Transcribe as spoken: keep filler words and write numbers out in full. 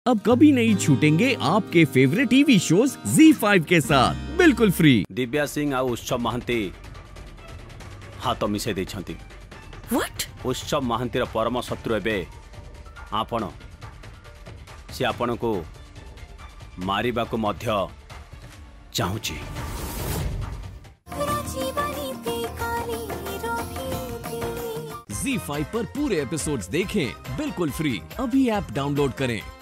अब कभी नहीं छूटेंगे आपके favourite TV shows Zee five के साथ बिल्कुल फ्री। दिव्या सिंह आ उत्सव महांती हाथ मिसे देछंती। व्हाट? उत्सव महांतीर परम शत्रु एबे आपण से आपण को मारिबा को मध्य चाहूची। ज़ी फाइव पर पूरे एपिसोड्स देखें बिल्कुल फ्री। अभी ऐप डाउनलोड करें।